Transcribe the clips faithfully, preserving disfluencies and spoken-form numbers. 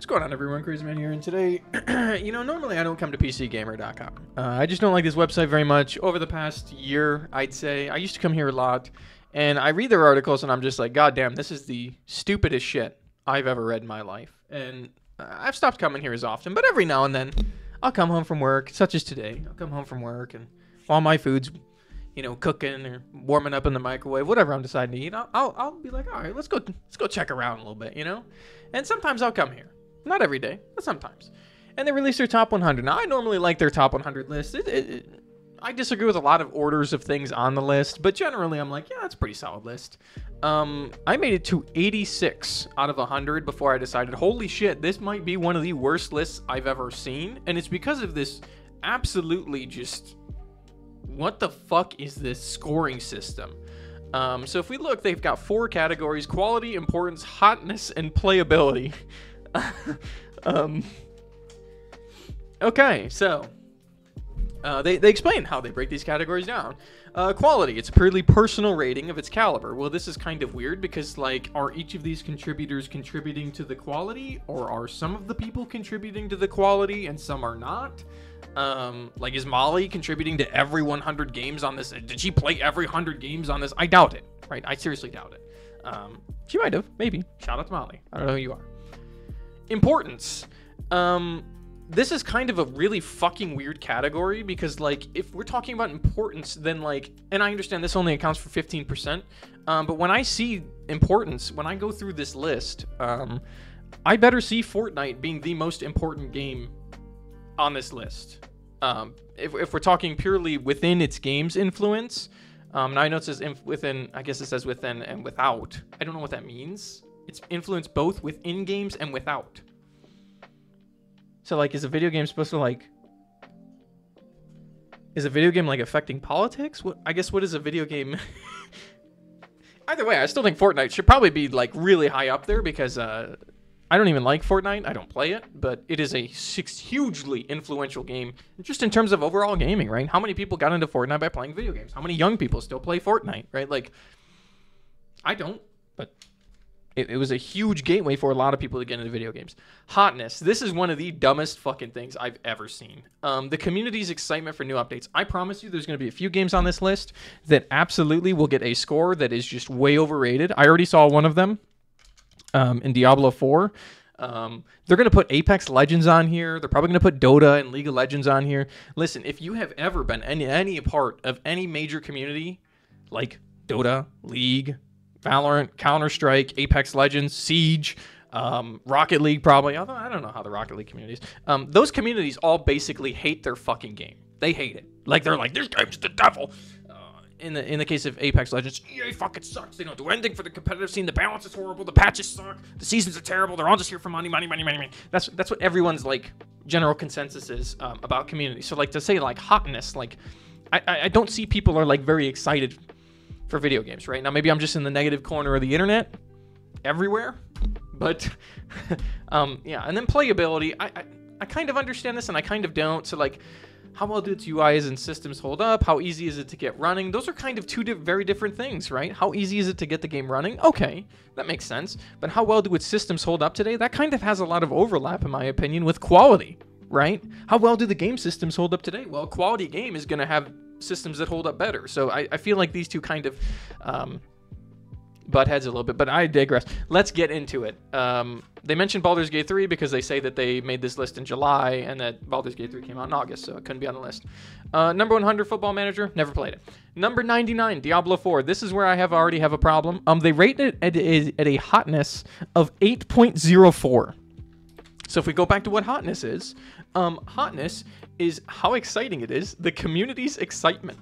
What's going on, everyone? Crazy Man here, and today, you know, normally I don't come to P C Gamer dot com. Uh, I just don't like this website very much. Over the past year, I'd say, I used to come here a lot, and I read their articles, and I'm just like, God damn, this is the stupidest shit I've ever read in my life. And uh, I've stopped coming here as often, but every now and then, I'll come home from work, such as today. I'll come home from work, and while my food's, you know, cooking or warming up in the microwave, whatever I'm deciding to eat, I'll, I'll, I'll be like, all right, let's go, let's go check around a little bit, you know? And sometimes I'll come here. Not every day, but sometimes. And they release their top one hundred. Now, I normally like their top one hundred list. It, it, it, I disagree with a lot of orders of things on the list, but generally I'm like, yeah, that's a pretty solid list. Um, I made it to eighty-six out of one hundred before I decided, holy shit, this might be one of the worst lists I've ever seen. And it's because of this absolutely just, what the fuck is this scoring system? Um, so if we look, they've got four categories: quality, importance, hotness, and playability. um, okay, so uh, they, they explain how they break these categories down. Uh, quality, it's a purely personal rating of its caliber. Well, this is kind of weird because, like, are each of these contributors contributing to the quality, or are some of the people contributing to the quality and some are not? Um, like, is Molly contributing to every one hundred games on this? Did she play every one hundred games on this? I doubt it, right? I seriously doubt it. Um, she might have, maybe. Shout out to Molly. I don't know who you are. Importance. Um, this is kind of a really fucking weird category because, like, if we're talking about importance, then, like, and I understand this only accounts for fifteen percent, um, but when I see importance, when I go through this list, um, I better see Fortnite being the most important game on this list. Um, if, if we're talking purely within its game's influence, um, now I know it says inf- within, I guess it says within and without. I don't know what that means. It's influence both within games and without. So, like, is a video game supposed to, like... Is a video game, like, affecting politics? What, I guess, what is a video game... Either way, I still think Fortnite should probably be, like, really high up there because, uh... I don't even like Fortnite. I don't play it, but it is a six, hugely influential game just in terms of overall gaming, right? How many people got into Fortnite by playing video games? How many young people still play Fortnite, right? Like, I don't, but... It, it was a huge gateway for a lot of people to get into video games. Hotness. This is one of the dumbest fucking things I've ever seen. Um, the community's excitement for new updates. I promise you there's going to be a few games on this list that absolutely will get a score that is just way overrated. I already saw one of them um, in Diablo four. Um, they're going to put Apex Legends on here. They're probably going to put Dota and League of Legends on here. Listen, if you have ever been any, any part of any major community like Dota, League, Valorant, Counter-Strike, Apex Legends, Siege, um, Rocket League probably. Although I don't know how the Rocket League communities. Um, those communities all basically hate their fucking game. They hate it. Like, they're like, this game's the devil. Uh, in the in the case of Apex Legends, E A fucking sucks. They don't do anything for the competitive scene. The balance is horrible. The patches suck. The seasons are terrible. They're all just here for money, money, money, money, money. That's that's what everyone's, like, general consensus is um, about community. So, like, to say, like, hotness, like, I, I, I don't see people are, like, very excited for video games right now. Maybe I'm just in the negative corner of the internet everywhere, but um yeah. And then playability, I, I I kind of understand this and I kind of don't. So, like, how well do its U Is and systems hold up? How easy is it to get running? Those are kind of two di- very different things, right? How easy is it to get the game running? Okay, that makes sense. But how well do its systems hold up today? That kind of has a lot of overlap, in my opinion, with quality, right? How well do the game systems hold up today? Well, a quality game is going to have systems that hold up better. So I, I feel like these two kind of um, butt heads a little bit, but I digress. Let's get into it. Um, they mentioned Baldur's Gate three because they say that they made this list in July and that Baldur's Gate three came out in August, so it couldn't be on the list. Uh, number one hundred, Football Manager, never played it. Number ninety-nine, Diablo four. This is where I have already have a problem. Um, they rate it at, at a hotness of eight point oh four. So if we go back to what hotness is, um, hotness is how exciting it is, the community's excitement.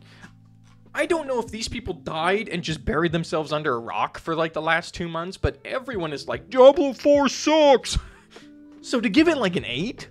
I don't know if these people died and just buried themselves under a rock for, like, the last two months, but everyone is like, Diablo four sucks. So to give it, like, an eight?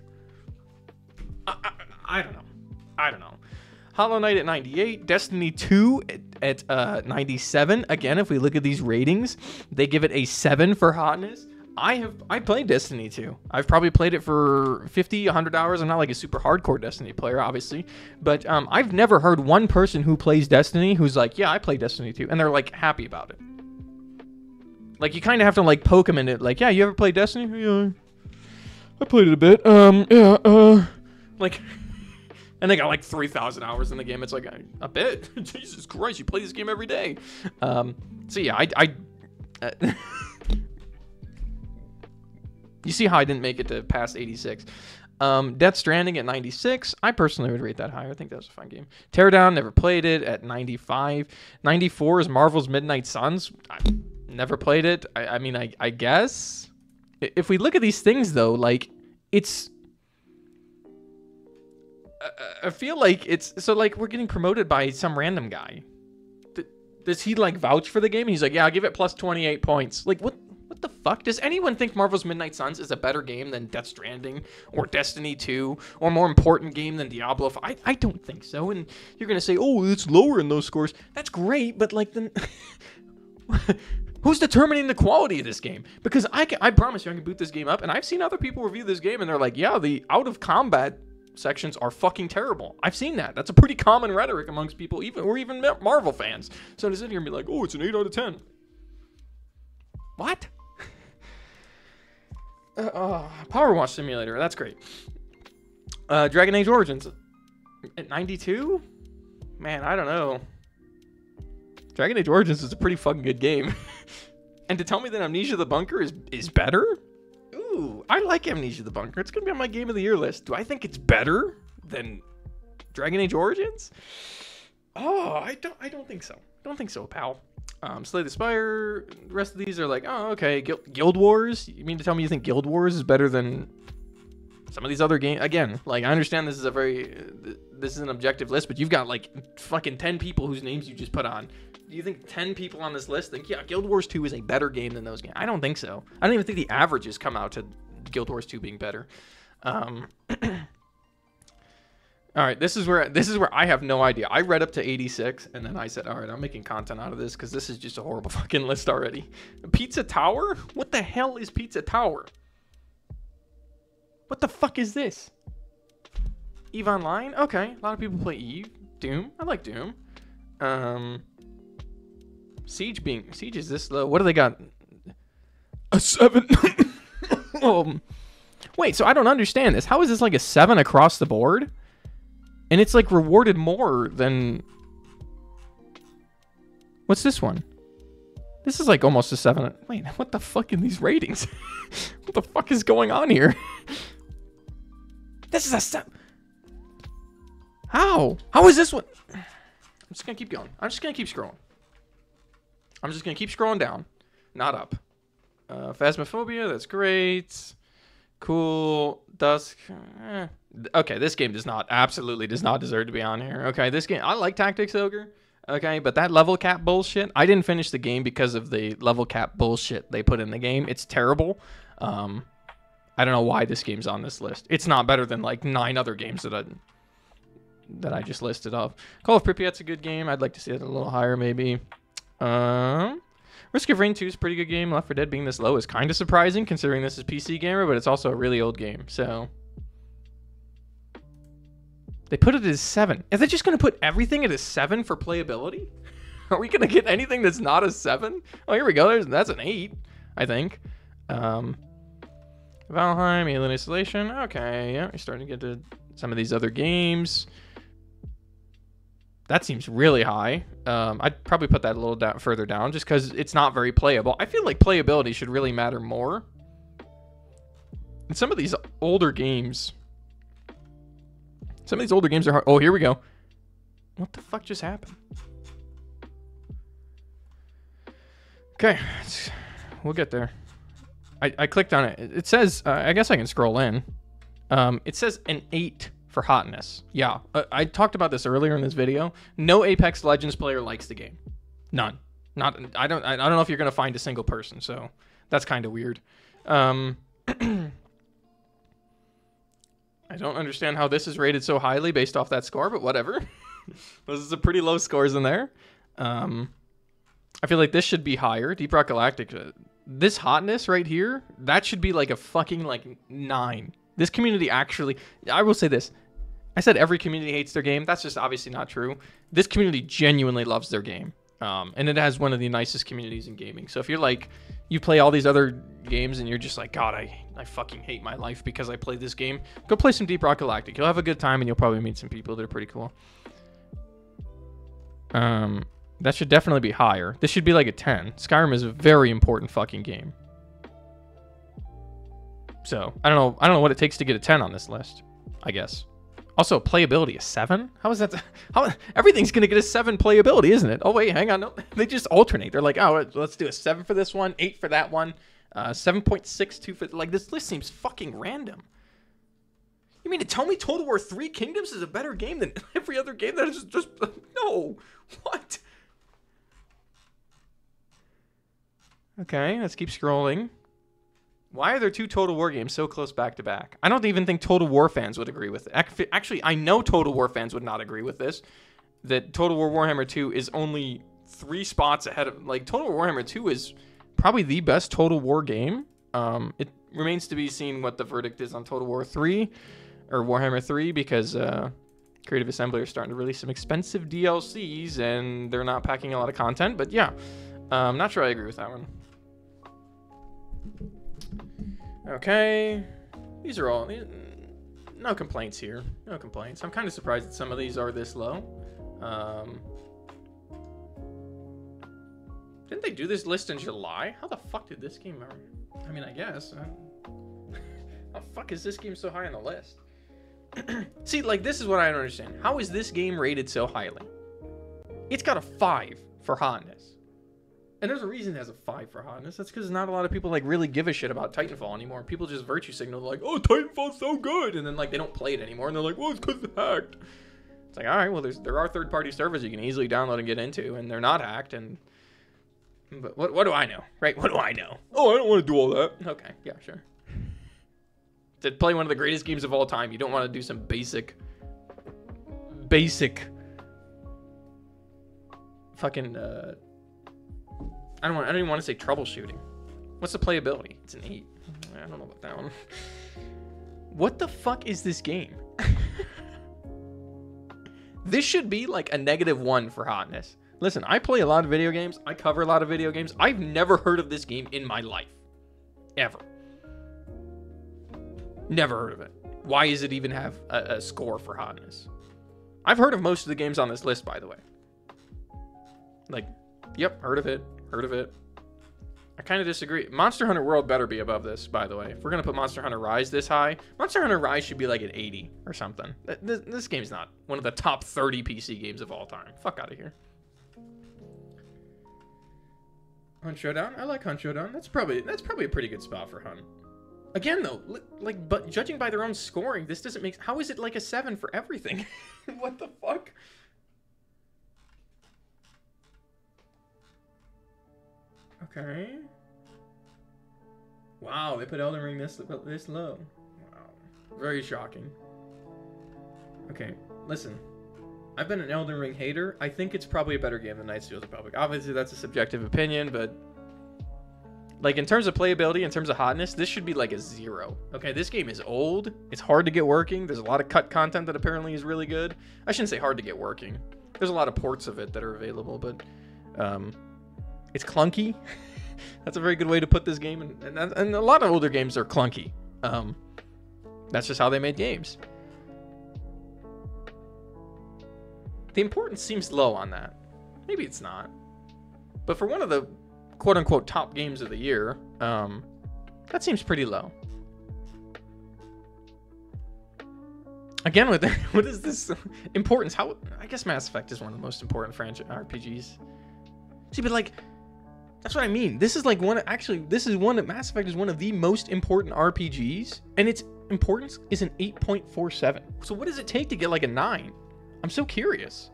I, I, I don't know. I don't know. Hollow Knight at ninety-eight, Destiny two at, at uh, ninety-seven. Again, if we look at these ratings, they give it a seven for hotness. I have I played Destiny two. I've probably played it for fifty, one hundred hours. I'm not like a super hardcore Destiny player, obviously. But um, I've never heard one person who plays Destiny who's like, yeah, I play Destiny two. And they're, like, happy about it. Like, you kind of have to, like, poke them in it. Like, yeah, you ever play Destiny? Yeah. I played it a bit. Um, yeah, uh, like, and they got like three thousand hours in the game. It's like, a, a bit? Jesus Christ, you play this game every day. Um, so yeah, I, I uh, you see how I didn't make it to past eighty-six. Um, Death Stranding at ninety-six. I personally would rate that higher. I think that was a fun game. Teardown, never played it, at ninety-five. ninety-four is Marvel's Midnight Suns. I never played it. I, I mean, I, I guess. If we look at these things, though, like, it's... I feel like it's... So, like, we're getting promoted by some random guy. Does he, like, vouch for the game? He's like, yeah, I'll give it plus twenty-eight points. Like, what... What the fuck? Does anyone think Marvel's Midnight Suns is a better game than Death Stranding or Destiny two or a more important game than Diablo? I, I don't think so. And you're going to say, oh, it's lower in those scores. That's great, but like then... Who's determining the quality of this game? Because I, can, I promise you I can boot this game up, and I've seen other people review this game, and they're like, yeah, the out-of-combat sections are fucking terrible. I've seen that. That's a pretty common rhetoric amongst people, even or even Marvel fans. So to sit here and be like, oh, it's an eight out of ten. What? Uh, uh, Power Wash Simulator, that's great. Uh, Dragon Age Origins at ninety-two? Man, I don't know. Dragon Age Origins is a pretty fucking good game. And to tell me that Amnesia the Bunker is, is better? Ooh, I like Amnesia the Bunker. It's going to be on my Game of the Year list. Do I think it's better than Dragon Age Origins? Oh, I don't, I don't think so. Don't think so, pal. Um, Slay the Spire, the rest of these are like, oh, okay. Guild, Guild Wars? You mean to tell me you think Guild Wars is better than some of these other games? Again, like, I understand this is a very, uh, this is an objective list, but you've got, like, fucking ten people whose names you just put on. Do you think ten people on this list think, yeah, Guild Wars two is a better game than those games? I don't think so. I don't even think the averages come out to Guild Wars two being better. Um... All right, this is where this is where I have no idea. I read up to eighty-six, and then I said, all right, I'm making content out of this because this is just a horrible fucking list already. Pizza Tower? What the hell is Pizza Tower? What the fuck is this? EVE Online? Okay, a lot of people play EVE. Doom? I like Doom. Um, Siege being... Siege is this low. What do they got? A seven. um, wait, so I don't understand this. How is this like a seven across the board? And it's like rewarded more than... What's this one? This is like almost a seven. Wait, what the fuck in these ratings? What the fuck is going on here? This is a seven. How? How is this one? I'm just gonna keep going. I'm just gonna keep scrolling. I'm just gonna keep scrolling down, not up. Uh, Phasmophobia, that's great. Cool. Dusk. Eh. Okay, this game does not, absolutely does not deserve to be on here. Okay, this game, I like Tactics Ogre. Okay, but that level cap bullshit, I didn't finish the game because of the level cap bullshit they put in the game. It's terrible. Um, I don't know why this game's on this list. It's not better than like nine other games that I that I just listed off. Call of Pripyat's a good game. I'd like to see it a little higher maybe. Um... Risk of Rain two is a pretty good game. Left four Dead being this low is kind of surprising considering this is P C Gamer, but it's also a really old game, so... They put it as seven. Are they just going to put everything at a seven for playability? Are we going to get anything that's not a seven? Oh, here we go. There's, that's an eight, I think. Um, Valheim, Alien Isolation. Okay, yeah, we're starting to get to some of these other games. That seems really high. Um, I'd probably put that a little down, further down just because it's not very playable. I feel like playability should really matter more. And some of these older games... Some of these older games are hard. Oh, here we go. What the fuck just happened? Okay. We'll get there. I, I clicked on it. It says... Uh, I guess I can scroll in. Um, it says an eight... for hotness. Yeah, uh, I talked about this earlier in this video. No Apex Legends player likes the game. None. Not. I don't. I don't know if you're gonna find a single person. So that's kind of weird. Um, I don't understand how this is rated so highly based off that score, but whatever. Those are some pretty low scores in there. Um, I feel like this should be higher. Deep Rock Galactic. Uh, this hotness right here, that should be like a fucking like nine. This community actually, I will say this. I said every community hates their game. That's just obviously not true. This community genuinely loves their game. Um, and it has one of the nicest communities in gaming. So if you're like, you play all these other games and you're just like, God, I, I fucking hate my life because I played this game, go play some Deep Rock Galactic. You'll have a good time and you'll probably meet some people that are pretty cool. Um, that should definitely be higher. This should be like a ten. Skyrim is a very important fucking game. So I don't know. I don't know what it takes to get a ten on this list, I guess. Also, playability, a seven? How is that? How everything's going to get a seven playability, isn't it? Oh, wait, hang on. No, they just alternate. They're like, oh, let's do a seven for this one, eight for that one, uh, seven point six two for... Like, this list seems fucking random. You mean to tell me Total War three Kingdoms is a better game than every other game that is just... No. What? Okay, let's keep scrolling. Why are there two Total War games so close back to back? I don't even think Total War fans would agree with it. Actually, I know Total War fans would not agree with this. That Total War Warhammer two is only three spots ahead of... Like, Total War Warhammer two is probably the best Total War game. Um, it remains to be seen what the verdict is on Total War three, or Warhammer three, because uh, Creative Assembly are starting to release some expensive D L Cs, and they're not packing a lot of content. But yeah, I'm um, not sure I agree with that one. Okay, these are all, no complaints here, no complaints. I'm kind of surprised that some of these are this low. Um, didn't they do this list in July? How the fuck did this game, I mean, I guess. How the fuck is this game so high on the list? See, like, this is what I don't understand. How is this game rated so highly? It's got a five for hotness. And there's a reason it has a five for hotness. That's because not a lot of people like really give a shit about Titanfall anymore. People just virtue signal like, oh, Titanfall's so good, and then like they don't play it anymore, and they're like, well, it's because it's hacked. It's like, all right, well, there's there are third-party servers you can easily download and get into, and they're not hacked. And but what what do I know, right? What do I know? Oh, I don't want to do all that. Okay, yeah, sure. To play one of the greatest games of all time, you don't want to do some basic, basic, fucking. Uh, I don't want. I don't even want to say troubleshooting. What's the playability? It's an eight. I don't know about that one. What the fuck is this game? This should be like a negative one for hotness. Listen, I play a lot of video games. I cover a lot of video games. I've never heard of this game in my life, ever. Never heard of it. Why does it even have a, a score for hotness? I've heard of most of the games on this list, by the way. Like, yep, heard of it. Heard of it. I kind of disagree. Monster Hunter World better be above this, by the way. If we're going to put Monster Hunter Rise this high, Monster Hunter Rise should be like an eighty or something. This, this game's not one of the top thirty P C games of all time. Fuck out of here. Hunt Showdown? I like Hunt Showdown. That's probably that's probably a pretty good spot for Hunt. Again, though, like, but judging by their own scoring, this doesn't make... How is it like a seven for everything? What the fuck? Okay. Wow, they put Elden Ring this this low. Wow. Very shocking. Okay, listen. I've been an Elden Ring hater. I think it's probably a better game than Knights of the Old Republic. Obviously, that's a subjective opinion, but... Like, in terms of playability, in terms of hotness, this should be like a zero. Okay, this game is old. It's hard to get working. There's a lot of cut content that apparently is really good. I shouldn't say hard to get working. There's a lot of ports of it that are available, but... Um... It's clunky. That's a very good way to put this game. And, and, and a lot of older games are clunky. Um, that's just how they made games. The importance seems low on that. Maybe it's not. But for one of the quote-unquote top games of the year, um, that seems pretty low. Again, with what is this importance? How I guess Mass Effect is one of the most important franchise R P Gs. See, but like... That's what I mean. This is like one, actually, this is one, Mass Effect is one of the most important R P Gs, and its importance is an eight point four seven. So what does it take to get like a nine? I'm so curious.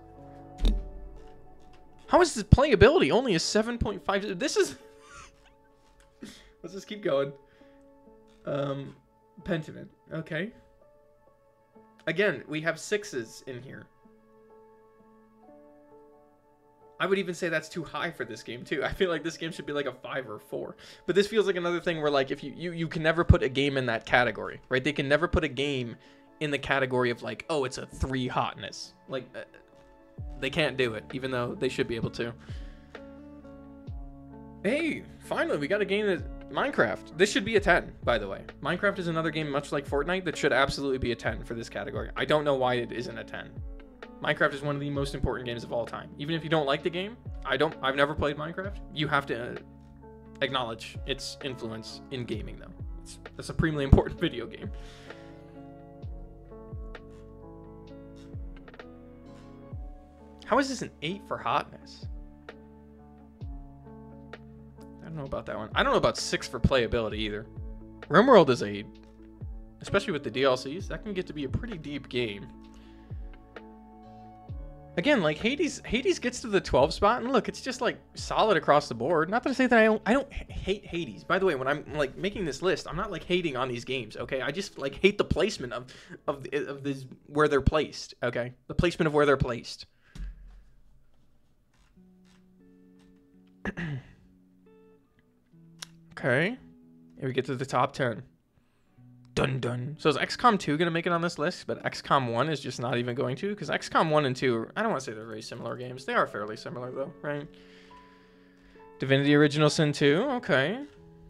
How is the playability only a seven point five? This is... Let's just keep going. Um, Pentiment. Okay. Again, we have sixes in here. I would even say that's too high for this game, too. I feel like this game should be like a five or a four. But this feels like another thing where, like, if you, you, you can never put a game in that category, right? They can never put a game in the category of, like, oh, it's a three hotness. Like, uh, they can't do it, even though they should be able to. Hey, finally, we got a game that Minecraft. This should be a ten, by the way. Minecraft is another game much like Fortnite that should absolutely be a ten for this category. I don't know why it isn't a ten. Minecraft is one of the most important games of all time. Even if you don't like the game, I don't I've never played Minecraft. You have to uh, acknowledge its influence in gaming though. It's a supremely important video game. How is this an eight for hotness? I don't know about that one. I don't know about six for playability either. RimWorld is a, especially with the D L Cs, that can get to be a pretty deep game. Again, like Hades, Hades gets to the twelve spot, and look, it's just like solid across the board. Not to say that I don't, I don't hate Hades. By the way, when I'm like making this list, I'm not like hating on these games. Okay, I just like hate the placement of of of these where they're placed. Okay, the placement of where they're placed. Okay, here we get to the top ten. Dun dun. So is X COM two going to make it on this list? But X COM one is just not even going to? Because X COM one and two, I don't want to say they're very similar games. They are fairly similar though, right? Divinity Original Sin two, okay.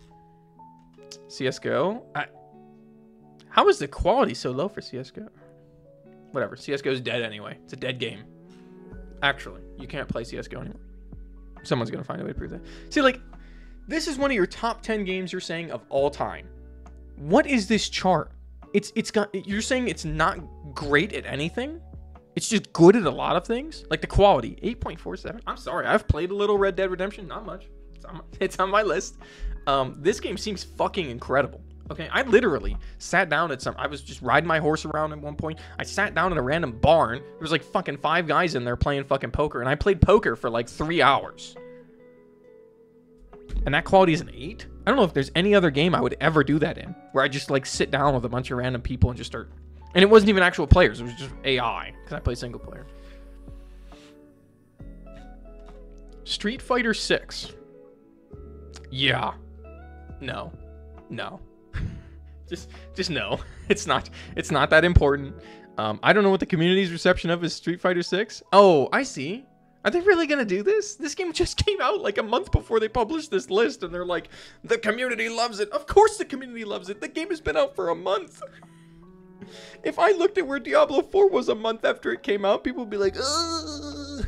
C S G O. I, how is the quality so low for C S G O? Whatever, C S G O is dead anyway. It's a dead game. Actually, you can't play C S G O anymore. Someone's going to find a way to prove that. See, like, this is one of your top ten games you're saying of all time. What is this chart? It's it's got you're saying it's not great at anything? It's just good at a lot of things? Like the quality, eight point four seven. I'm sorry, I've played a little Red Dead Redemption, not much. It's on my, it's on my list. Um, this game seems fucking incredible. Okay, I literally sat down at some, I was just riding my horse around at one point. I sat down in a random barn. There was like fucking five guys in there playing fucking poker, and I played poker for like three hours. And that quality is an eight? I don't know if there's any other game I would ever do that in, where I just like sit down with a bunch of random people and just start, and it wasn't even actual players, it was just A I, because I play single player. Street Fighter six. Yeah. No. No. just just no. It's not it's not that important. Um, I don't know what the community's reception of is Street Fighter six. Oh, I see. Are they really gonna do this? This game just came out like a month before they published this list, and they're like, the community loves it. Of course the community loves it. The game has been out for a month. If I looked at where Diablo four was a month after it came out, people would be like, ugh.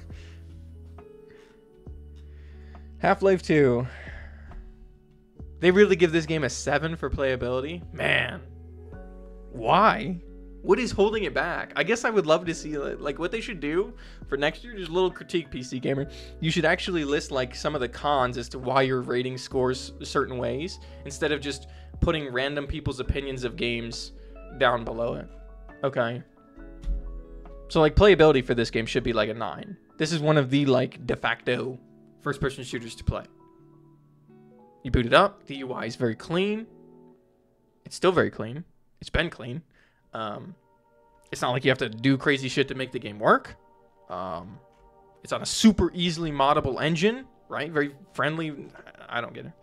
Half-Life two. They really give this game a seven for playability? Man. Why? What is holding it back? I guess I would love to see, like, what they should do for next year. Just a little critique, P C Gamer. You should actually list, like, some of the cons as to why your rating scores certain ways, instead of just putting random people's opinions of games down below it. Okay. So, like, playability for this game should be, like, a nine. This is one of the, like, de facto first-person shooters to play. You boot it up. The U I is very clean. It's still very clean. It's been clean. Um, it's not like you have to do crazy shit to make the game work. Um, it's on a super easily moddable engine, right? Very friendly. I don't get it.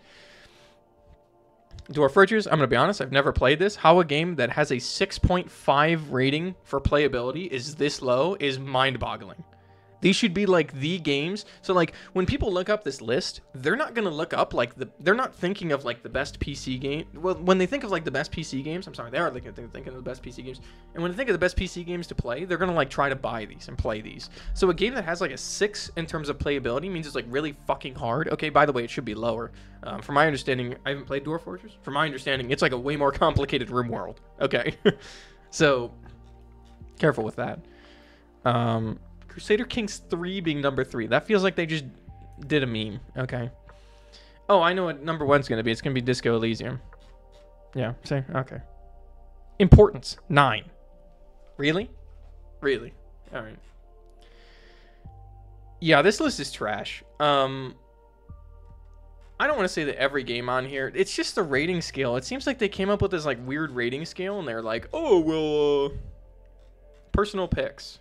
Dwarf Fortress, I'm going to be honest, I've never played this. How a game that has a six point five rating for playability is this low is mind-boggling. These should be like the games. So like when people look up this list, they're not going to look up like the, they're not thinking of like the best P C game. Well, when they think of like the best P C games, I'm sorry, they are thinking, thinking of the best P C games. And when they think of the best P C games to play, they're going to like try to buy these and play these. So a game that has like a six in terms of playability means it's like really fucking hard. Okay, by the way, it should be lower. Um, from my understanding, I haven't played Dwarf Fortress. From my understanding, it's like a way more complicated RimWorld. Okay. So careful with that. Um... Crusader Kings three being number three. That feels like they just did a meme. Okay. Oh, I know what number one's going to be. It's going to be Disco Elysium. Yeah, say, okay. Importance, nine. Really? Really? All right. Yeah, this list is trash. Um, I don't want to say that every game on here. It's just the rating scale. It seems like they came up with this like weird rating scale, and they're like, oh, well, uh, personal picks.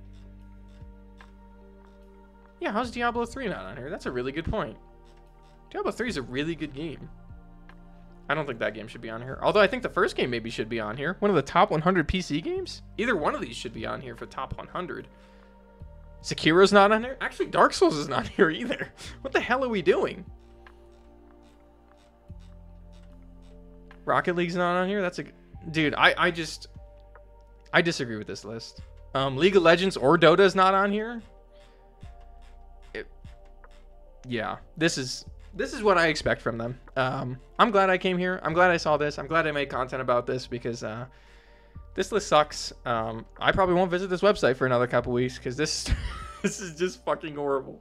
Yeah, how's Diablo three not on here? That's a really good point. Diablo three is a really good game. I don't think that game should be on here. Although I think the first game maybe should be on here. One of the top one hundred P C games? Either one of these should be on here for top one hundred. Sekiro's not on here? Actually, Dark Souls is not here either. What the hell are we doing? Rocket League's not on here. That's a dude. I I just I disagree with this list. Um, League of Legends or Dota's not on here. It, yeah, this is this is what I expect from them. Um, I'm glad I came here. I'm glad I saw this. I'm glad I made content about this because uh, this list sucks. Um, I probably won't visit this website for another couple weeks because this this is just fucking horrible.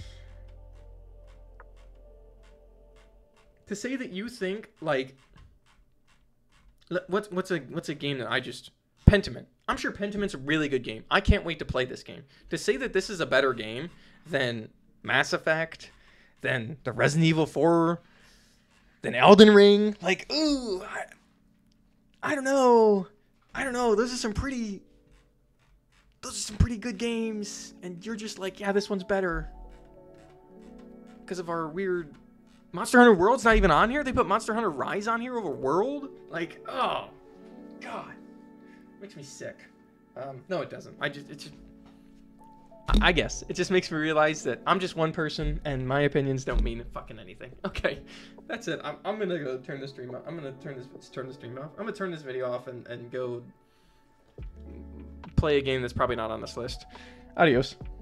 To say that you think like what's what's a what's a game that I just Pentiment. I'm sure Pentiment's a really good game. I can't wait to play this game. To say that this is a better game than Mass Effect, than the Resident Evil four, than Elden Ring, like, ooh, I, I don't know. I don't know. Those are some pretty, those are some pretty good games. And you're just like, yeah, this one's better. Because of our weird... Monster Hunter World's not even on here? They put Monster Hunter Rise on here over World? Like, oh, God. Makes me sick. Um, no, it doesn't. I just, it's just, I guess it just makes me realize that I'm just one person and my opinions don't mean fucking anything. Okay, that's it. I'm, I'm gonna go turn the stream off. I'm gonna turn this, turn the stream off. I'm gonna turn this video off and, and go play a game that's probably not on this list. Adios.